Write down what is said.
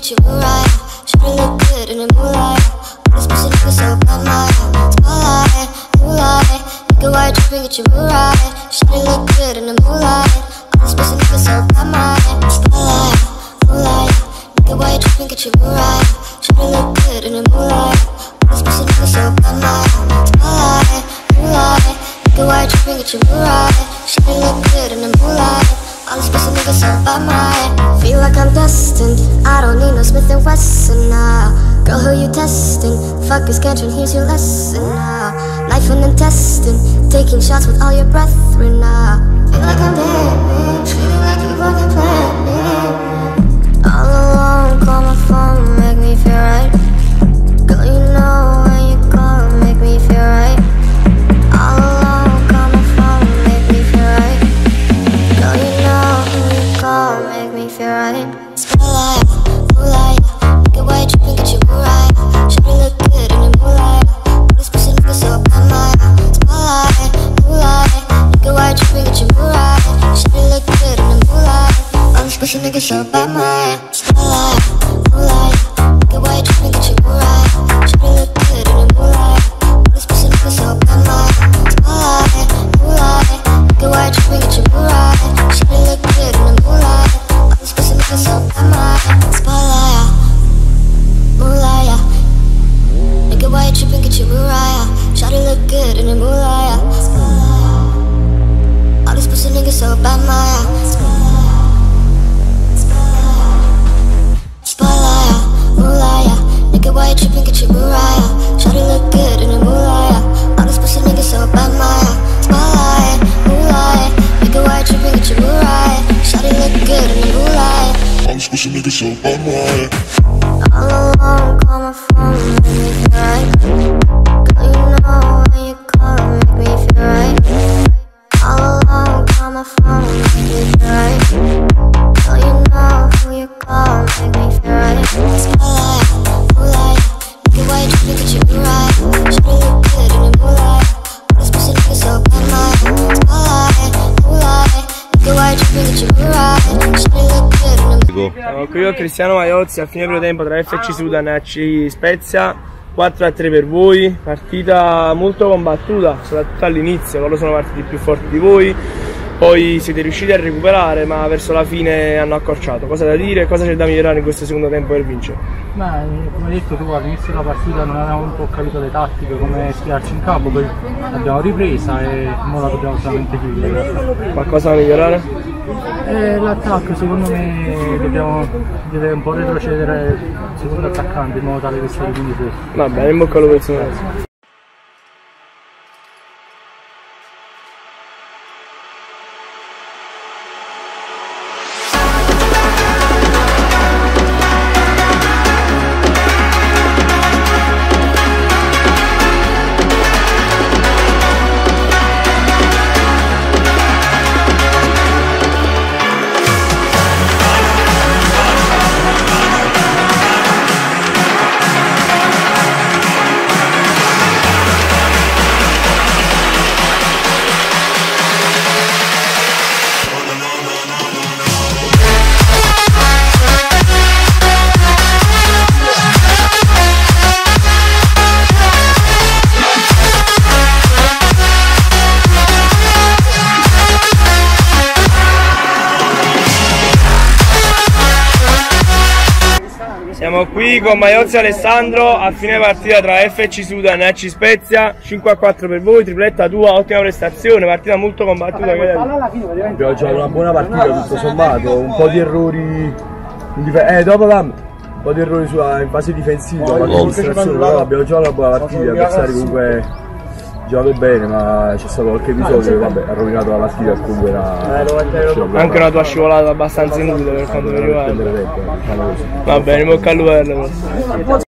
get you right. Shawty look good in the moonlight. All this pussy nigga so bad, my spotlight, moonlight. Nigga, why tripping, get you right. Shawty look good in the moonlight. All this pussy nigga so bad, my spotlight, moonlight. Nigga, why tripping, get you right. Shawty look good in the moonlight. All this pussy nigga so bad, my spotlight, moonlight. Nigga, why tripping, get you right. Shawty look good in the moonlight. All this pussy niggas so by my feel like I'm destined. I don't need no Smith & Wesson now. Girl, who you testing? Fuck your schedule, here's your lesson now. Knife and intestine, taking shots with all your brethren now. Feel like I'm dead, feeling like you fucking planned me. All alone, call my phone, make me feel right. Girl, you know when you call, make me feel right. All alone, call my phone, make me feel right. Girl, you know when you call, make me feel right. Spotlight, moonlight, nigga, why you tripping, get you right. Shawty look good in the moonlight. All this pussy nigga so bad, my spotlight, moonlight, nigga, why you tripping, get you right. Shawty look good in the moonlight. All this pussy nigga so bad, my spotlight, moonlight, nigga, why you tripping, get you right. Shawty look good in the moonlight. All this pussy nigga so bad, my spotlight, moonlight, nigga, why you tripping, get you right. Shawty look good in the moonlight. All this pussy nigga so bad, my spotlight, moonlight. Nigga, why you tripping, get you right. Shawty look good in the moonlight. All this pussy nigga so bad, my spotlight, moonlight. Nigga, why you tripping, get you right. Shawty look good in the moonlight. All this pussy nigga so bad, my spotlight, moonlight. Nigga, why you tripping, get you right. Shawty look good in the moonlight. All this pussy nigga so bad, my. All alone, call my phone, make me feel right. Girl, you know when you call, make me feel right. All alone, call my phone, make me feel right. Girl, you know who you call, make me feel right. Spotlight, moonlight, nigga, why you tripping, get you right. Shawty look good in the moonlight. All this pussy nigga so bad, my spotlight, moonlight, nigga, why you tripping, get you right. Shawty look good in the moonlight. Siamo qui con Cristiano Maiozzi al fine primo tempo tra FC Sudan e AC Spezia. 4-3 per voi, partita molto combattuta, soprattutto all'inizio, loro sono partiti più forti di voi, poi siete riusciti a recuperare ma verso la fine hanno accorciato. Cosa da dire? Cosa c'è da migliorare in questo secondo tempo per vincere? Beh, come hai detto tu all'inizio della partita non avevamo un po' capito le tattiche, come schierarci in campo, poi l'abbiamo ripresa e ora la dobbiamo solamente chiudere. Qualcosa da migliorare? L'attacco secondo me deve un po' retrocedere il secondo attaccante in modo tale che sia riconosciuto. Va bene, in bocca al lupo personale. Siamo qui con Maiozzi Alessandro a fine partita tra FC Sudan e AC Spezia. 5-4 per voi, tripletta tua, ottima prestazione, partita molto combattuta. Abbiamo giocato una buona partita tutto sommato, un po' di errori un po' di errori in fase difensiva, ma però abbiamo giocato una buona partita, gli avversari comunque giocato bene, ma c'è stato qualche episodio che vabbè, ha rovinato la partita e comunque era anche una tua scivolata abbastanza inutile per quanto mi riguarda. Va bene, in bocca al lupo.